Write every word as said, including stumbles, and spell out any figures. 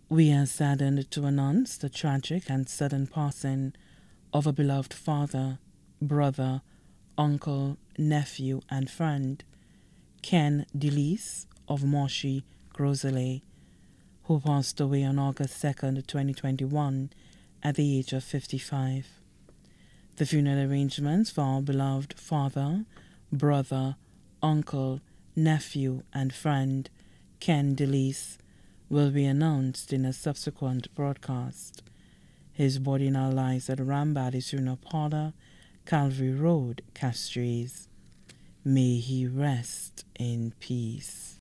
We are saddened to announce the tragic and sudden passing of a beloved father, brother, uncle, nephew, and friend, Ken Delice of Moshi, Grosley, who passed away on August second, twenty twenty-one, at the age of fifty-five. The funeral arrangements for our beloved father, brother, uncle, nephew, and friend, Ken Delice, will be announced in a subsequent broadcast. His body now lies at Rambadi's funeral parlor, Calvary Road, Castries. May he rest in peace.